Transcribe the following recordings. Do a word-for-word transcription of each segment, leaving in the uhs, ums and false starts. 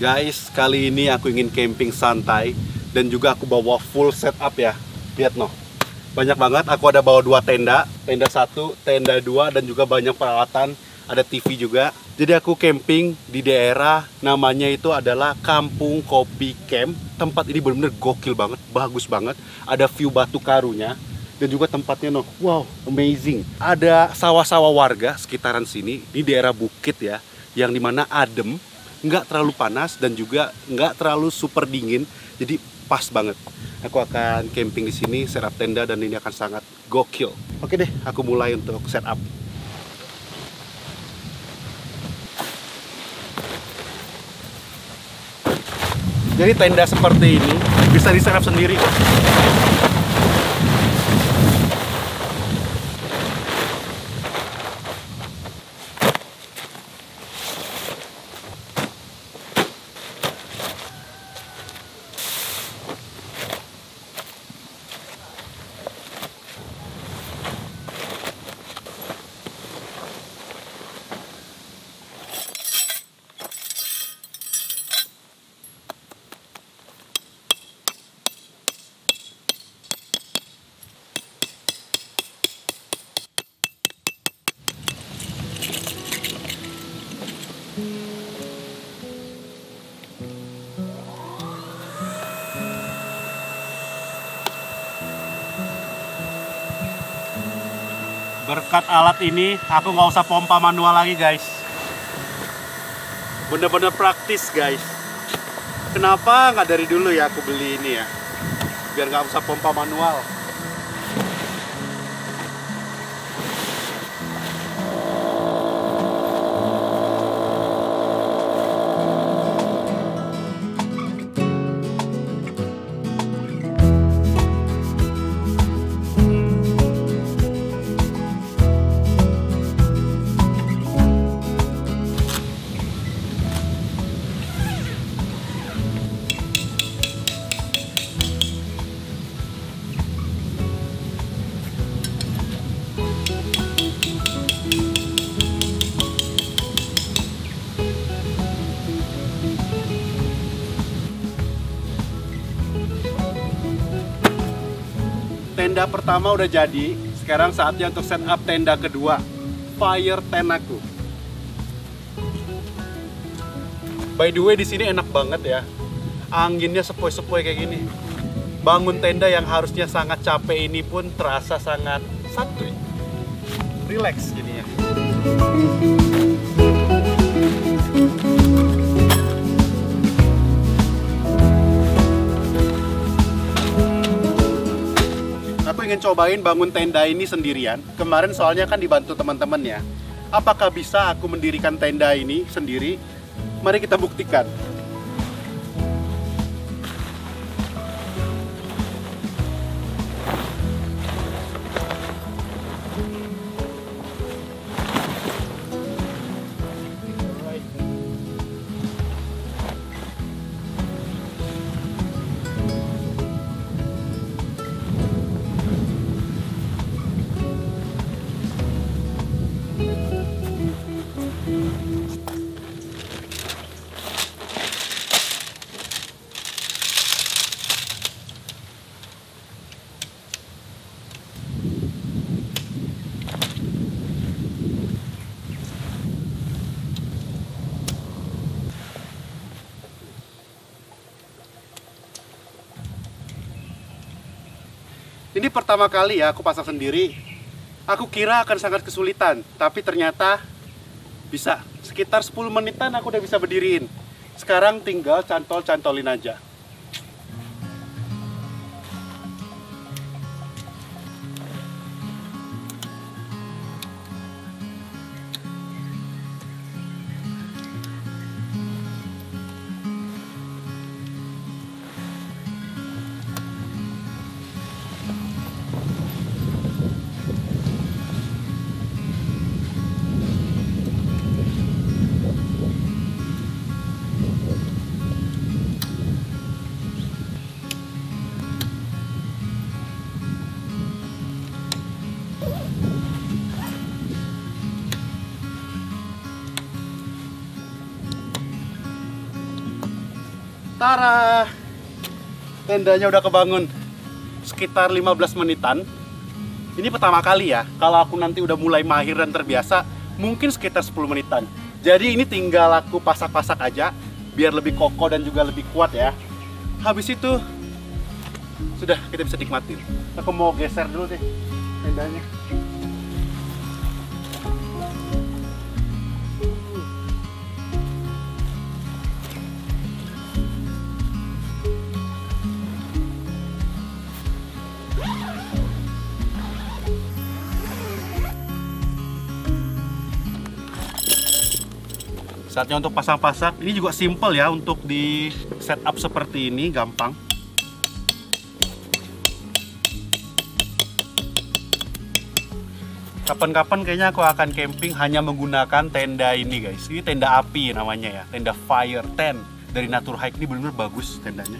Guys, kali ini aku ingin camping santai dan juga aku bawa full setup ya. Lihat noh, banyak banget. Aku ada bawa dua tenda, tenda satu, tenda dua, dan juga banyak peralatan. Ada T V juga. Jadi aku camping di daerah namanya itu adalah Kampung Kopi Camp. Tempat ini benar-benar gokil banget, bagus banget. Ada view Batu Karunya dan juga tempatnya noh, wow, amazing. Ada sawah-sawah warga sekitaran sini di daerah bukit ya, yang dimana adem, nggak terlalu panas dan juga nggak terlalu super dingin, jadi pas banget. Aku akan camping di sini, setup tenda, dan ini akan sangat gokil. Oke deh, aku mulai untuk setup. Jadi tenda seperti ini bisa di setup sendiri kok. Berkat alat ini, aku nggak usah pompa manual lagi guys. Bener-bener praktis guys. Kenapa nggak dari dulu ya aku beli ini ya? Biar nggak usah pompa manual. Tenda pertama udah jadi, sekarang saatnya untuk setup tenda kedua, fire tent aku. By the way, di sini enak banget ya, anginnya sepoi-sepoi kayak gini. Bangun tenda yang harusnya sangat capek ini pun terasa sangat santuy, relax jadinya. Aku ingin cobain bangun tenda ini sendirian. Kemarin soalnya kan dibantu teman-teman ya. Apakah bisa aku mendirikan tenda ini sendiri? Mari kita buktikan. Ini pertama kali ya aku pasang sendiri. Aku kira akan sangat kesulitan, tapi ternyata bisa. Sekitar sepuluh menitan aku udah bisa berdiriin. Sekarang tinggal cantol-cantolin aja. Tara, tendanya udah kebangun sekitar lima belas menitan. Ini pertama kali ya, kalau aku nanti udah mulai mahir dan terbiasa, mungkin sekitar sepuluh menitan. Jadi ini tinggal aku pasak-pasak aja, biar lebih kokoh dan juga lebih kuat ya. Habis itu, sudah kita bisa nikmatin. Aku mau geser dulu deh tendanya. Saatnya untuk pasang-pasak. Ini juga simple ya untuk di setup seperti ini, gampang. Kapan-kapan kayaknya aku akan camping hanya menggunakan tenda ini guys. Ini tenda api namanya ya, tenda fire tent dari Natur Hike. Ini benar-benar bagus tendanya.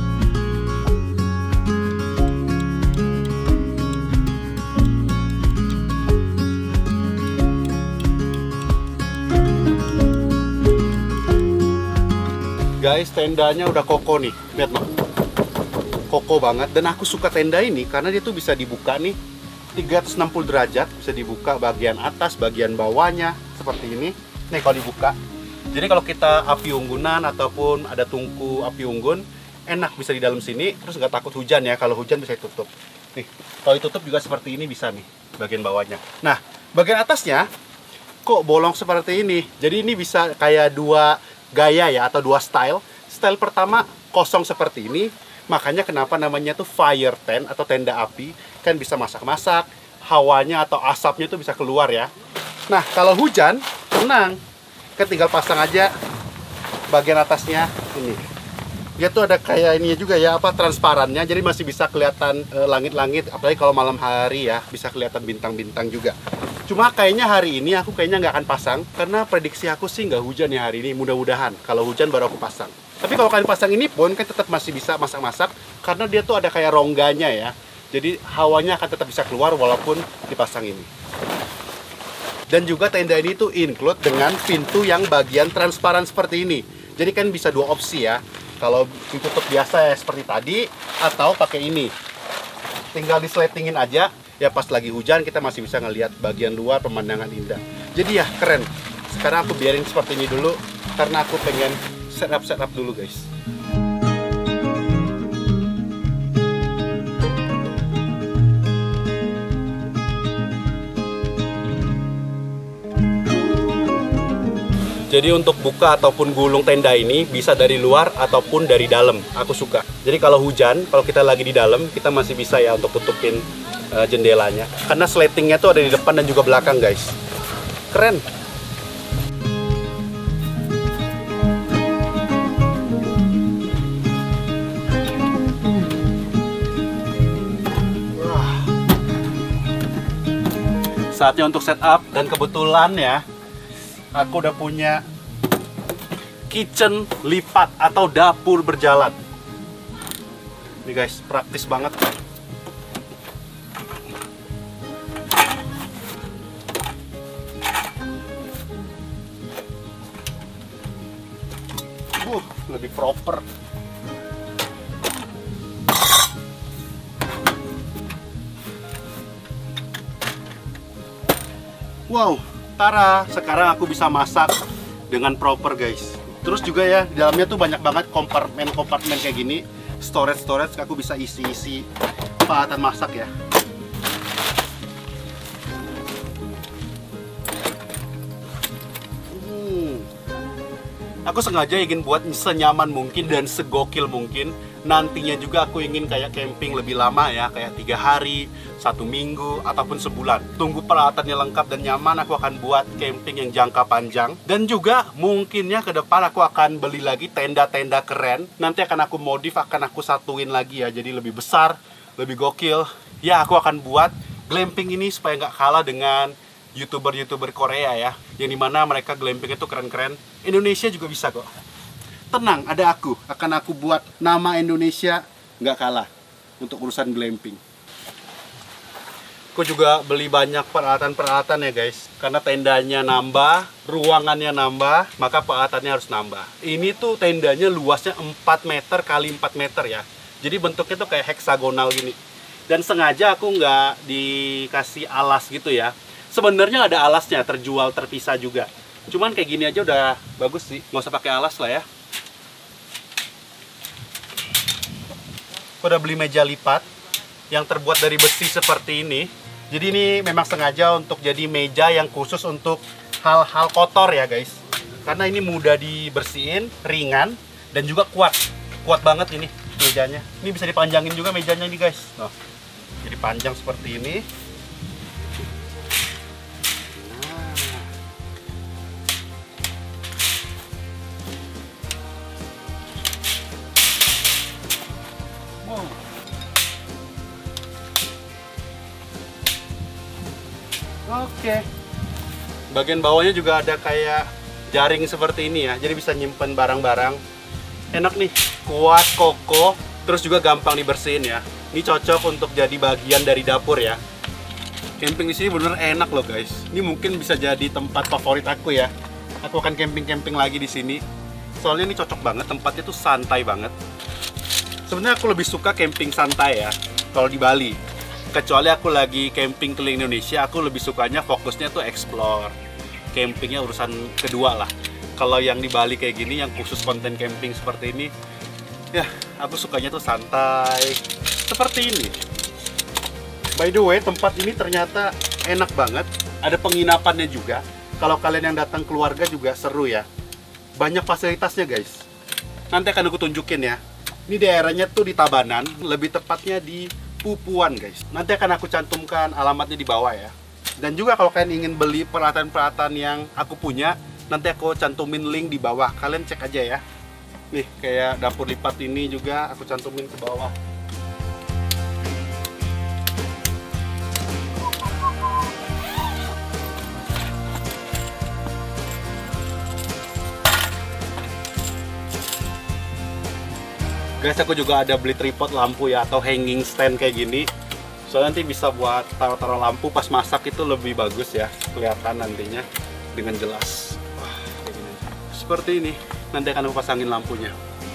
Guys, tendanya udah kokoh nih, lihat loh, kokoh banget. Dan aku suka tenda ini karena dia tuh bisa dibuka nih tiga ratus enam puluh derajat, bisa dibuka bagian atas, bagian bawahnya seperti ini. Nih kalau dibuka, jadi kalau kita api unggunan ataupun ada tungku api unggun, enak bisa di dalam sini, terus nggak takut hujan ya. Kalau hujan bisa ditutup. Nih, kalau ditutup juga seperti ini bisa nih bagian bawahnya. Nah, bagian atasnya kok bolong seperti ini. Jadi ini bisa kayak dua gaya ya, atau dua style. Style pertama kosong seperti ini, makanya kenapa namanya tuh fire tent atau tenda api, kan bisa masak-masak, hawanya atau asapnya tuh bisa keluar ya. Nah kalau hujan, tenang, kan tinggal pasang aja bagian atasnya ini. Dia tuh ada kayak ini juga ya, apa, transparannya, jadi masih bisa kelihatan langit-langit, apalagi kalau malam hari ya, bisa kelihatan bintang-bintang juga. Cuma kayaknya hari ini aku kayaknya nggak akan pasang, karena prediksi aku sih nggak hujan ya hari ini, mudah-mudahan. Kalau hujan baru aku pasang. Tapi kalau kalian pasang ini pun kan tetap masih bisa masak-masak, karena dia tuh ada kayak rongganya ya. Jadi hawanya akan tetap bisa keluar walaupun dipasang ini. Dan juga tenda ini tuh include dengan pintu yang bagian transparan seperti ini. Jadi kan bisa dua opsi ya. Kalau ditutup biasa ya seperti tadi, atau pakai ini. Tinggal disletingin aja. Ya pas lagi hujan kita masih bisa ngelihat bagian luar, pemandangan indah. Jadi ya keren. Sekarang aku biarin seperti ini dulu karena aku pengen setup setup dulu guys. Jadi untuk buka ataupun gulung tenda ini bisa dari luar ataupun dari dalam. Aku suka. Jadi kalau hujan, kalau kita lagi di dalam, kita masih bisa ya untuk tutupin uh, jendelanya. Karena slatingnya tuh ada di depan dan juga belakang, guys. Keren. Wah. Saatnya untuk setup, dan kebetulan ya, aku udah punya kitchen lipat atau dapur berjalan. Ini guys, praktis banget. Uh, lebih proper. Wow. Tara, sekarang aku bisa masak dengan proper guys. Terus juga ya, di dalamnya tuh banyak banget kompartemen-kompartemen kayak gini. Storage-storage, aku bisa isi-isi peralatan masak ya. Hmm. Aku sengaja ingin buat senyaman mungkin dan segokil mungkin. Nantinya juga aku ingin kayak camping lebih lama ya, kayak tiga hari, satu minggu, ataupun sebulan. Tunggu peralatannya lengkap dan nyaman, aku akan buat camping yang jangka panjang. Dan juga mungkinnya ke depan aku akan beli lagi tenda-tenda keren. Nanti akan aku modif, akan aku satuin lagi ya, jadi lebih besar, lebih gokil. Ya, aku akan buat glamping ini supaya nggak kalah dengan YouTuber-YouTuber Korea ya, yang dimana mereka glamping itu keren-keren. Indonesia juga bisa kok. Tenang, ada aku. Akan aku buat nama Indonesia nggak kalah untuk urusan glamping. Aku juga beli banyak peralatan-peralatan ya guys. Karena tendanya nambah, ruangannya nambah, maka peralatannya harus nambah. Ini tuh tendanya luasnya empat meter kali empat meter ya. Jadi bentuknya tuh kayak heksagonal gini. Dan sengaja aku nggak dikasih alas gitu ya. Sebenarnya ada alasnya, terjual terpisah juga. Cuman kayak gini aja udah bagus sih, nggak usah pakai alas lah ya. Aku udah beli meja lipat yang terbuat dari besi seperti ini. Jadi ini memang sengaja untuk jadi meja yang khusus untuk hal-hal kotor ya guys. Karena ini mudah dibersihin, ringan, dan juga kuat. Kuat banget ini mejanya. Ini bisa dipanjangin juga mejanya nih guys. Nah, jadi panjang seperti ini. Nah. Wow. Oke. Bagian bawahnya juga ada kayak jaring seperti ini ya. Jadi bisa nyimpen barang-barang. Enak nih, kuat, kokoh, terus juga gampang dibersihin ya. Ini cocok untuk jadi bagian dari dapur ya. Camping di sini bener enak loh guys. Ini mungkin bisa jadi tempat favorit aku ya. Aku akan camping-camping lagi di sini. Soalnya ini cocok banget, tempatnya tuh santai banget. Sebenarnya aku lebih suka camping santai ya kalau di Bali. Kecuali aku lagi camping keliling Indonesia, aku lebih sukanya fokusnya tuh explore. Campingnya urusan kedua lah. Kalau yang di Bali kayak gini, yang khusus konten camping seperti ini, ya aku sukanya tuh santai. Seperti ini. By the way, tempat ini ternyata enak banget. Ada penginapannya juga. Kalau kalian yang datang keluarga juga seru ya. Banyak fasilitasnya guys. Nanti akan aku tunjukin ya. Ini daerahnya tuh di Tabanan, lebih tepatnya di Pupuan guys. Nanti akan aku cantumkan alamatnya di bawah ya. Dan juga kalau kalian ingin beli peralatan-peralatan yang aku punya, nanti aku cantumin link di bawah. Kalian cek aja ya. Nih, kayak dapur lipat ini juga aku cantumin ke bawah. Guys, aku juga ada beli tripod lampu ya, atau hanging stand kayak gini. Soalnya nanti bisa buat taruh-taruh lampu pas masak itu lebih bagus ya, kelihatan nantinya dengan jelas. Wah, kayak gini. Seperti ini, nanti akan aku pasangin lampunya.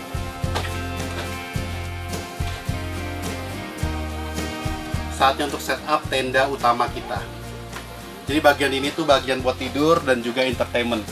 Saatnya untuk setup tenda utama kita. Jadi bagian ini tuh bagian buat tidur dan juga entertainment.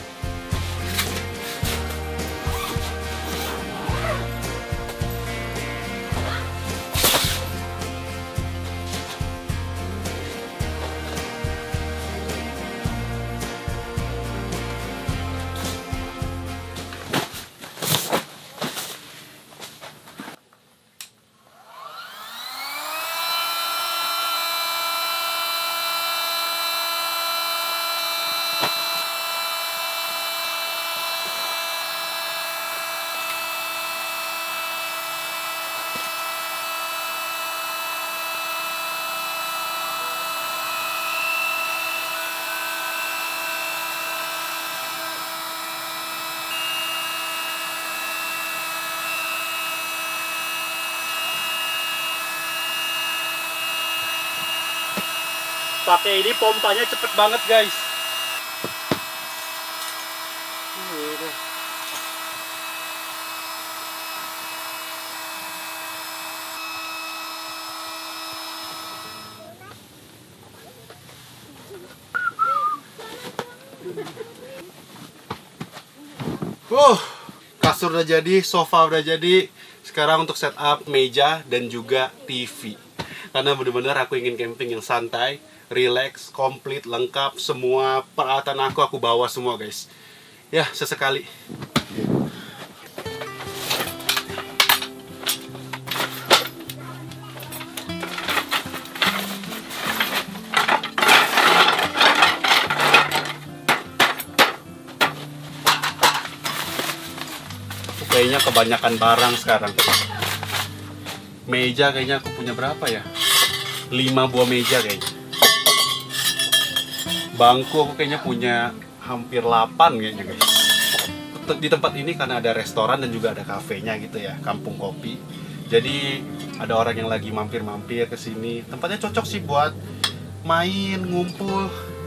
Pakai ini pompanya cepet banget guys. Uh, kasur udah jadi, sofa udah jadi. Sekarang untuk setup meja dan juga T V. Karena bener-bener aku ingin camping yang santai, relax, komplit, lengkap, semua peralatan aku aku bawa semua guys. Ya, sesekali. Kayaknya kebanyakan barang sekarang. Meja kayaknya aku punya berapa ya? lima buah meja kayaknya. Bangku aku kayaknya punya hampir delapan kayaknya guys. Di tempat ini karena ada restoran dan juga ada kafenya gitu ya, kampung kopi. Jadi ada orang yang lagi mampir-mampir ke sini. Tempatnya cocok sih buat main, ngumpul.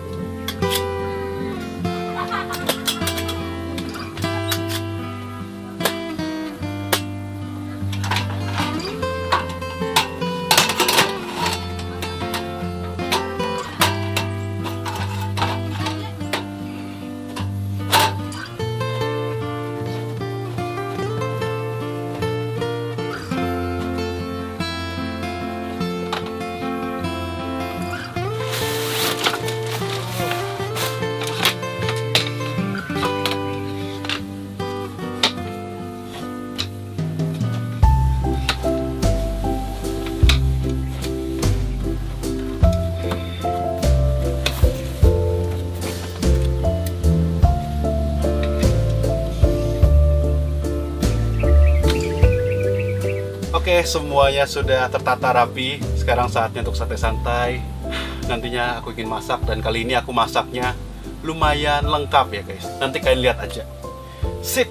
Oke, semuanya sudah tertata rapi. Sekarang saatnya untuk sate santai. Nantinya aku ingin masak, dan kali ini aku masaknya lumayan lengkap ya guys. Nanti kalian lihat aja. Sip!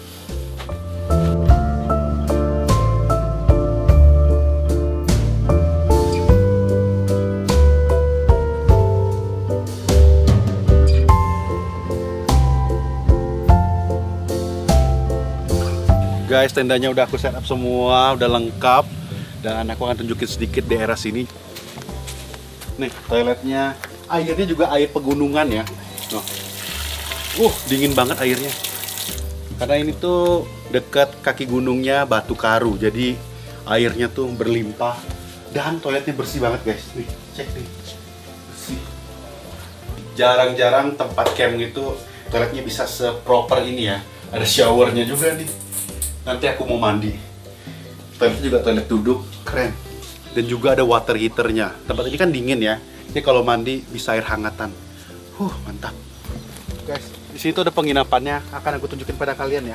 Guys, tendanya udah aku setup semua, udah lengkap. Dan aku akan tunjukin sedikit daerah sini. Nih, toiletnya. Airnya juga air pegunungan ya. Noh. Uh, dingin banget airnya. Karena ini tuh dekat kaki gunungnya Batu Karu. Jadi airnya tuh berlimpah. Dan toiletnya bersih banget guys. Nih, cek nih. Bersih. Jarang-jarang tempat camp gitu toiletnya bisa seproper ini ya. Ada showernya juga nih. Nanti aku mau mandi. Toiletnya juga toilet duduk, keren. Dan juga ada water heaternya. Tempat ini kan dingin ya. Jadi kalau mandi bisa air hangatan. Huh, mantap. Guys, di sini tuh ada penginapannya. Akan aku tunjukin pada kalian ya.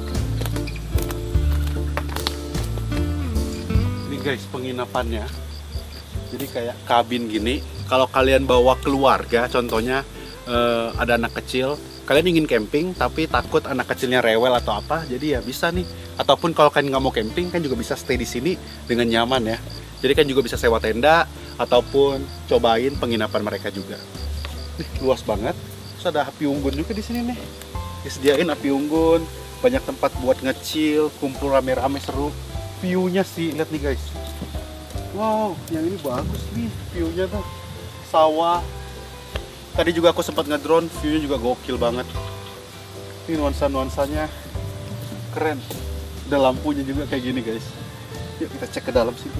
Ini guys, penginapannya. Jadi kayak kabin gini. Kalau kalian bawa keluarga, contohnya eh, ada anak kecil, kalian ingin camping tapi takut anak kecilnya rewel atau apa, jadi ya bisa nih. Ataupun kalau kalian nggak mau camping kan juga bisa stay di sini dengan nyaman ya. Jadi kan juga bisa sewa tenda ataupun cobain penginapan mereka juga. Nih, luas banget. Terus ada api unggun juga di sini nih. Disediain api unggun, banyak tempat buat ngecil, kumpul rame-rame seru. View-nya sih, lihat nih guys. Wow, yang ini bagus nih view-nya tuh. Sawah. Tadi juga aku sempat ngedrone, view-nya juga gokil banget. Ini nuansa-nuansanya keren. Ada lampunya juga kayak gini guys. Yuk kita cek ke dalam sini.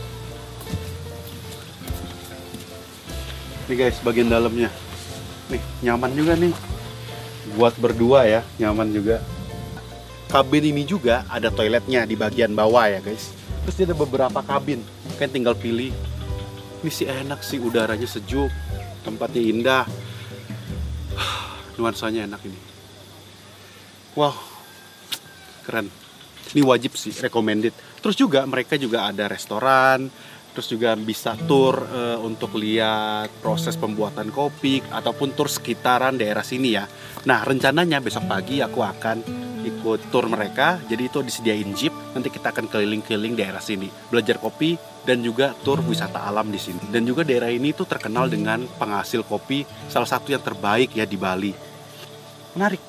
Nih guys, bagian dalamnya. Nih, nyaman juga nih. Buat berdua ya, nyaman juga. Kabin ini juga ada toiletnya di bagian bawah ya guys. Terus dia ada beberapa kabin. Kalian tinggal pilih. Ini sih enak sih, udaranya sejuk. Tempatnya indah. Nuansanya enak ini. Wow, keren. Ini wajib sih, recommended. Terus juga mereka juga ada restoran. Terus juga bisa tour e, untuk lihat proses pembuatan kopi ataupun tour sekitaran daerah sini ya. Nah, rencananya besok pagi aku akan ikut tour mereka. Jadi itu disediain jeep. Nanti kita akan keliling-keliling daerah sini, belajar kopi dan juga tour wisata alam di sini. Dan juga daerah ini tuh terkenal dengan penghasil kopi salah satu yang terbaik ya di Bali. Menarik.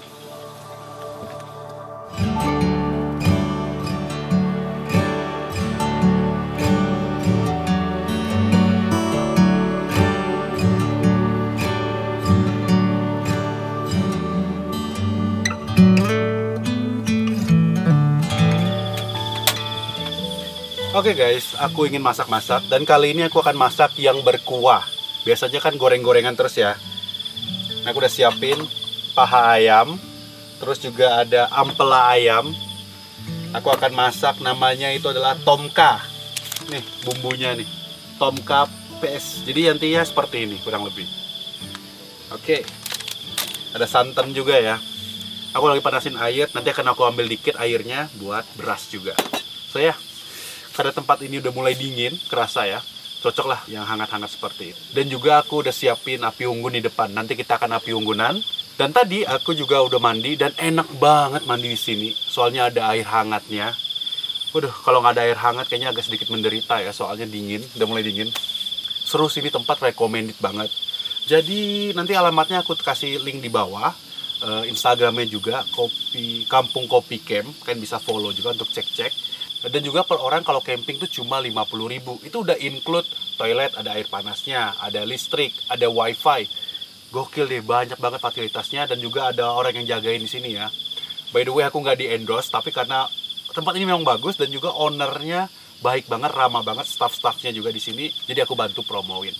Oke guys, aku ingin masak-masak dan kali ini aku akan masak yang berkuah. Biasanya kan goreng-gorengan terus ya. Nah, aku udah siapin paha ayam, terus juga ada ampela ayam. Aku akan masak, namanya itu adalah tomka. Nih bumbunya nih, tomka ps. Jadi nantinya seperti ini kurang lebih. Oke, ada santan juga ya. Aku lagi panasin air, nanti akan aku ambil dikit airnya buat beras juga. So ya, karena tempat ini udah mulai dingin, kerasa ya, cocok lah yang hangat-hangat seperti itu. Dan juga aku udah siapin api unggun di depan, nanti kita akan api unggunan. Dan tadi aku juga udah mandi dan enak banget mandi di sini, soalnya ada air hangatnya. Waduh, kalau nggak ada air hangat kayaknya agak sedikit menderita ya, soalnya dingin, udah mulai dingin. seru sih, ini tempat recommended banget. Jadi nanti alamatnya aku kasih link di bawah, uh, Instagramnya juga, kopi Kampung Kopi Camp, kalian bisa follow juga untuk cek-cek. Dan juga per orang kalau camping tuh cuma lima puluh ribu, itu udah include toilet, ada air panasnya, ada listrik, ada wifi. Gokil deh, banyak banget fasilitasnya, dan juga ada orang yang jagain di sini ya. By the way, aku nggak di endorse, tapi karena tempat ini memang bagus dan juga ownernya baik banget, ramah banget, staff-staffnya juga di sini, jadi aku bantu promoin.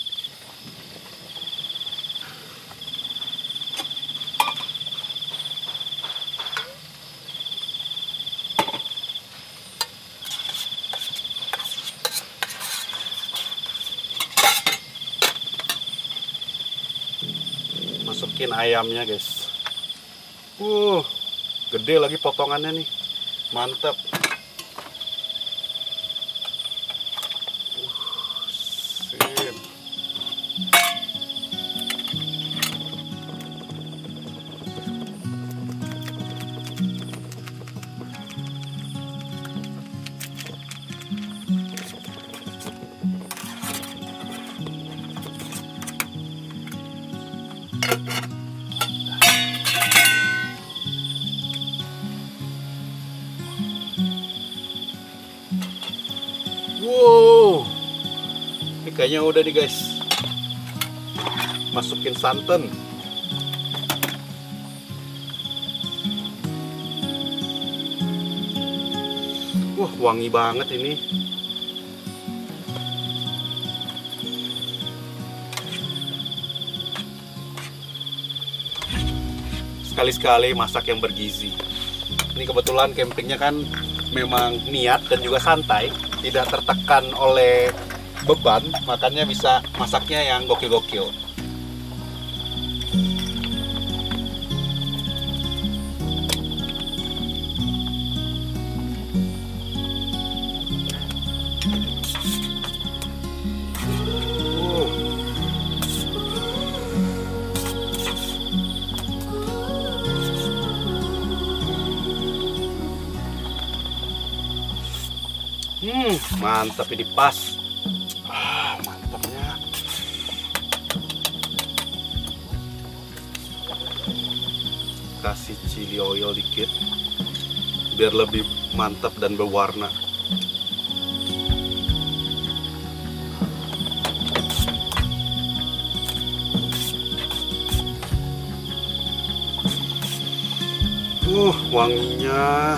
Masukin ayamnya guys. Uh, gede lagi potongannya nih, mantap. Wow, ini kayaknya udah nih guys. Masukin santan. Wah, wangi banget ini. Sekali-sekali masak yang bergizi. Ini kebetulan campingnya kan memang niat dan juga santai, tidak tertekan oleh beban, makanya bisa masaknya yang gokil-gokil. Hmm, mantap ini, pas. Ah, mantapnya. Kasih chili oil dikit biar lebih mantap dan berwarna. Uh, wanginya.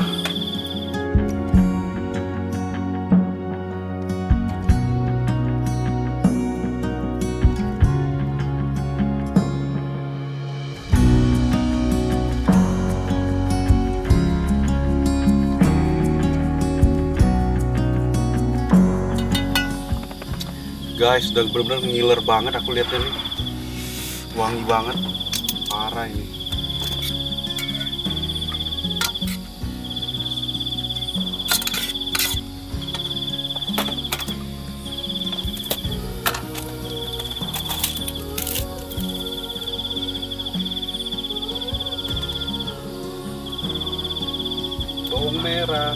Guys, udah bener-bener ngiler banget aku lihatnya nih. Wangi banget. Parah ini. Bawang merah.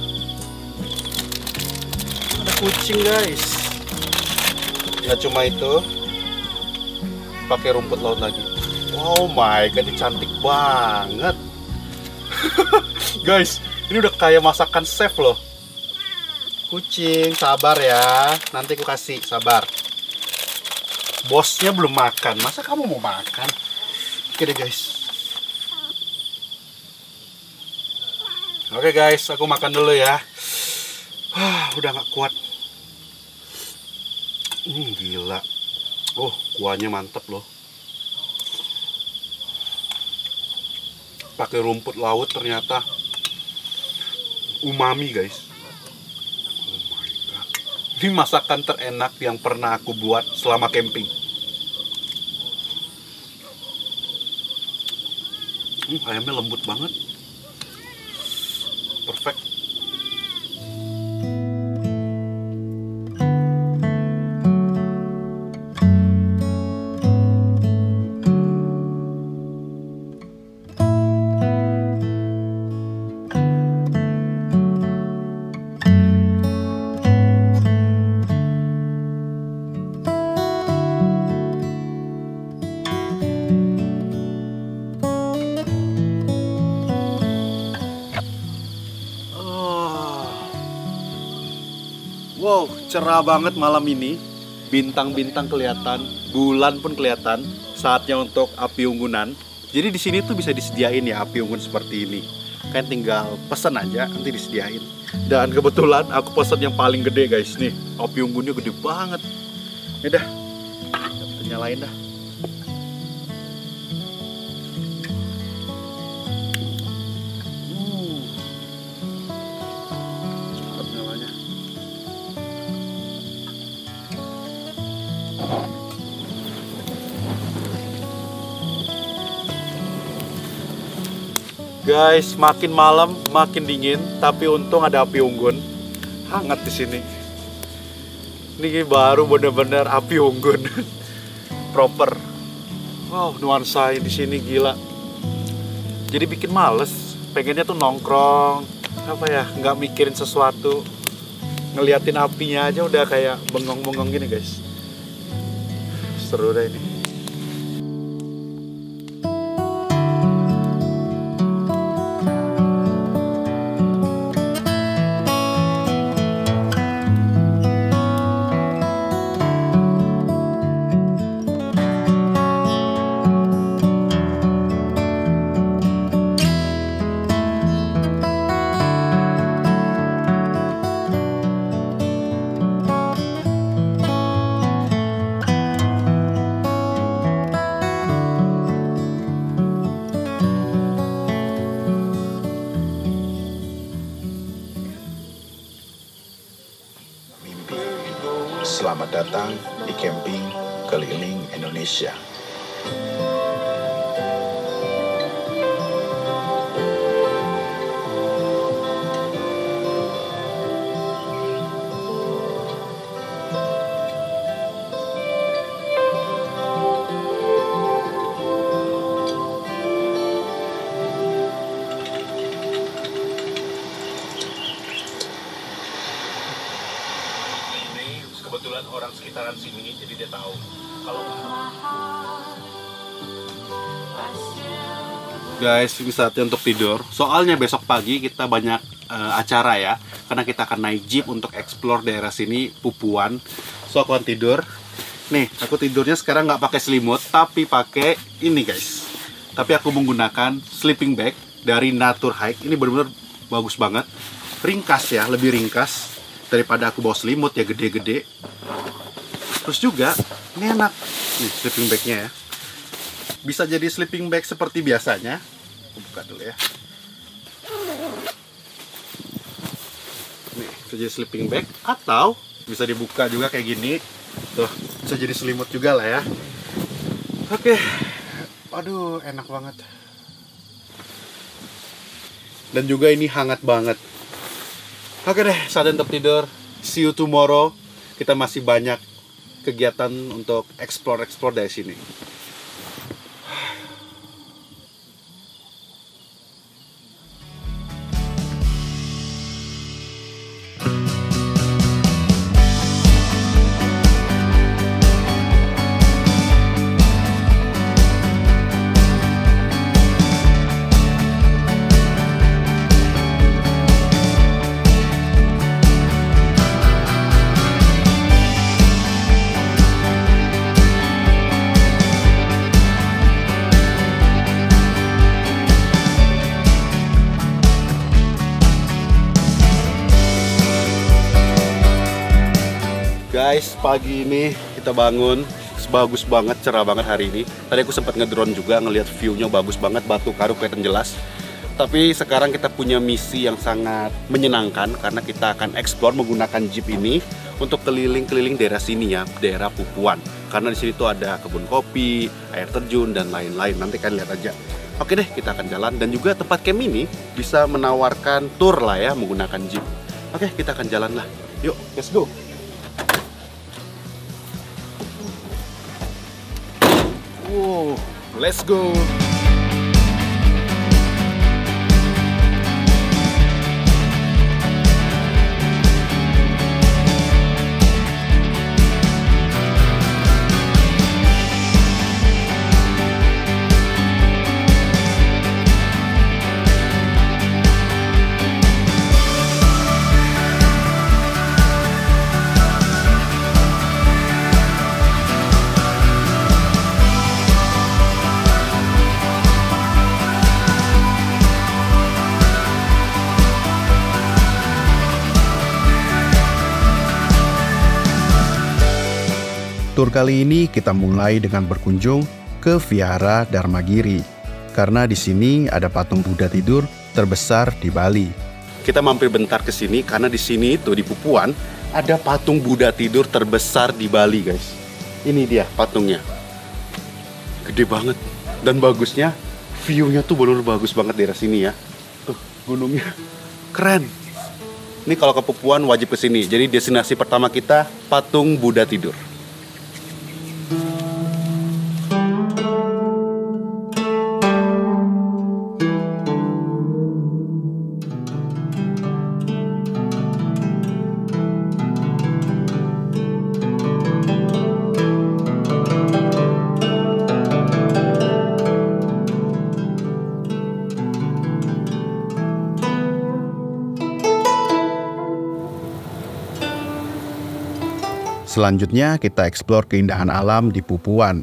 Ada kucing guys. Nggak cuma itu, pakai rumput laut lagi. Oh my god, ini cantik banget. Guys, ini udah kayak masakan chef loh. Kucing, sabar ya, nanti aku kasih, sabar. Bosnya belum makan, masa kamu mau makan? Oke deh guys. Oke guys, aku makan dulu ya. Udah gak kuat. Hmm, gila. Oh, kuahnya mantep loh. Pakai rumput laut ternyata umami guys. Oh my god. Ini masakan terenak yang pernah aku buat selama camping. Hmm, ayamnya lembut banget. Perfect. cerah banget malam ini. Bintang-bintang kelihatan, bulan pun kelihatan. Saatnya untuk api unggunan. Jadi di sini tuh bisa disediain ya api unggun seperti ini. Kan tinggal pesan aja, nanti disediain. Dan kebetulan aku pesan yang paling gede guys nih. Api unggunnya gede banget. Ya dah, kita nyalain dah. Uh, cepat nyalanya. Guys, makin malam makin dingin, tapi untung ada api unggun. Hangat di sini. Ini baru bener-bener api unggun proper. Wow, nuansa di sini gila. Jadi bikin males. Pengennya tuh nongkrong, apa ya, nggak mikirin sesuatu. Ngeliatin apinya aja udah kayak bengong-bengong gini guys. Seru deh ini. Selamat datang di camping keliling Indonesia. Kebetulan orang sekitaran sini, jadi dia tahu kalau guys, ini saatnya untuk tidur. Soalnya besok pagi kita banyak uh, acara ya, karena kita akan naik jeep untuk explore daerah sini, Pupuan. So aku akan tidur. Nih, aku tidurnya sekarang nggak pakai selimut, tapi pakai ini guys. Tapi aku menggunakan sleeping bag dari Natur Hike. Ini benar-benar bagus banget, ringkas ya, lebih ringkas daripada aku bawa selimut ya gede-gede. Terus juga ini enak nih sleeping bagnya ya, bisa jadi sleeping bag seperti biasanya. Aku buka dulu ya. Nih bisa jadi sleeping bag, atau bisa dibuka juga kayak gini tuh, bisa jadi selimut juga lah ya. Oke, aduh enak banget. Dan juga ini hangat banget. Oke deh, saatnya untuk tidur. See you tomorrow. Kita masih banyak kegiatan untuk explore-explore dari sini. Guys, pagi ini kita bangun, bagus banget, cerah banget hari ini. Tadi aku sempat ngedrone juga, ngelihat view-nya bagus banget, Batu Karu kelihatan jelas. Tapi sekarang kita punya misi yang sangat menyenangkan, karena kita akan explore menggunakan jeep ini untuk keliling-keliling daerah sini ya, daerah Pupuan. Karena di sini tuh ada kebun kopi, air terjun, dan lain-lain. Nanti kalian lihat aja. Oke deh, kita akan jalan. Dan juga tempat camp ini bisa menawarkan tour lah ya, menggunakan jeep. Oke, kita akan jalan lah. Yuk, let's go. Wow, let's go. Tur kali ini kita mulai dengan berkunjung ke Vihara Dharmagiri, karena di sini ada patung Buddha tidur terbesar di Bali. Kita mampir bentar ke sini karena di sini itu di Pupuan ada patung Buddha tidur terbesar di Bali, guys. Ini dia patungnya. Gede banget dan bagusnya view-nya tuh benar-benar bagus banget daerah sini ya. Tuh, gunungnya keren. Ini kalau ke Pupuan wajib ke sini. Jadi destinasi pertama kita patung Buddha tidur. Selanjutnya kita eksplor keindahan alam di Pupuan.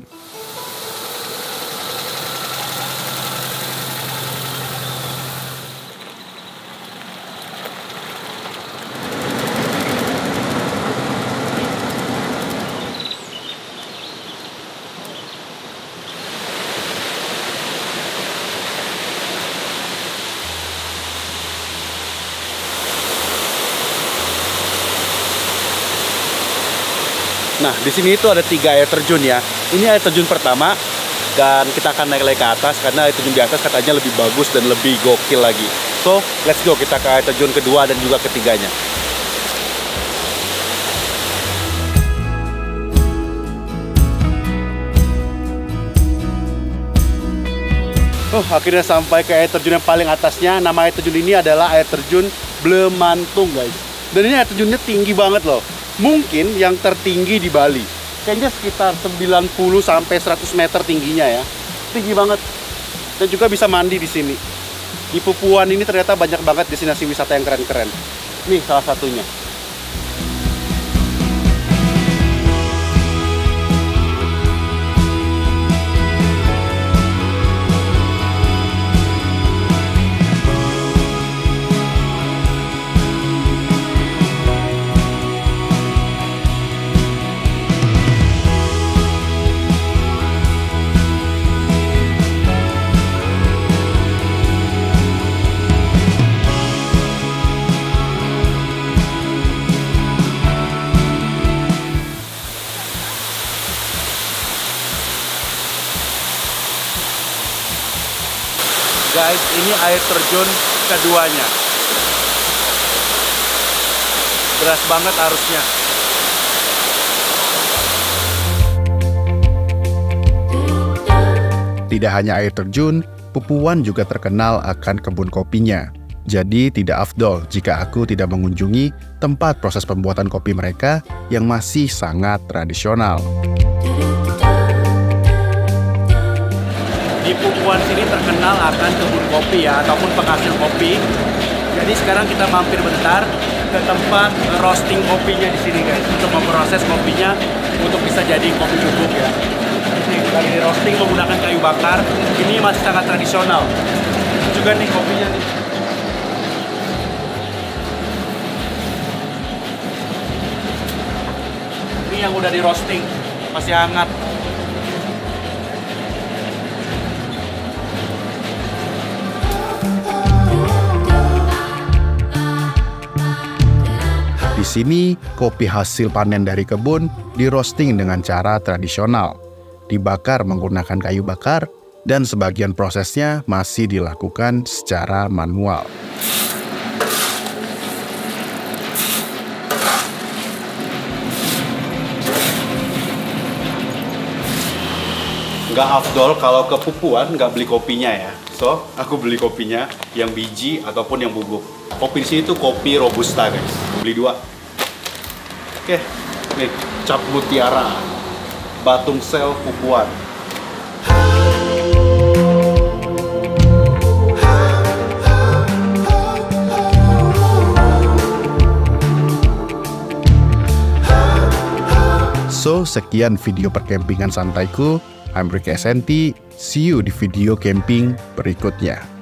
Nah, di sini itu ada tiga air terjun ya. Ini air terjun pertama dan kita akan naik lagi ke atas karena air terjun di atas katanya lebih bagus dan lebih gokil lagi. So, let's go kita ke air terjun kedua dan juga ketiganya. Oh, akhirnya sampai ke air terjun yang paling atasnya. Nama air terjun ini adalah air terjun Blemantung, guys. Dan ini air terjunnya tinggi banget loh. Mungkin yang tertinggi di Bali. Kayaknya sekitar sembilan puluh sampai seratus meter tingginya ya. Tinggi banget. Dan juga bisa mandi di sini. Di Pupuan ini ternyata banyak banget destinasi wisata yang keren-keren. Nih salah satunya. Guys, ini air terjun keduanya. Deras banget arusnya. Tidak hanya air terjun, Pupuan juga terkenal akan kebun kopinya. Jadi tidak afdol jika aku tidak mengunjungi tempat proses pembuatan kopi mereka yang masih sangat tradisional. Di Pupuan sini terkenal akan kebun kopi ya, ataupun penghasil kopi. Jadi sekarang kita mampir bentar ke tempat roasting kopinya di sini, guys, untuk memproses kopinya untuk bisa jadi kopi bubuk ya. Ini lagi di roasting menggunakan kayu bakar. Ini masih sangat tradisional. Ini juga nih kopinya nih. Ini yang udah di roasting, masih hangat. Di sini, kopi hasil panen dari kebun di-roasting dengan cara tradisional, dibakar menggunakan kayu bakar, dan sebagian prosesnya masih dilakukan secara manual. Nggak afdol kalau ke Pupuan nggak beli kopinya ya. So, aku beli kopinya yang biji ataupun yang bubuk. Kopi di sini tuh kopi Robusta, guys. Beli dua. Oke, nih cap mutiara, Batung Sel Pupuan. So, sekian video perkempingan santaiku. I'm Ricky S N T. See you di video camping berikutnya.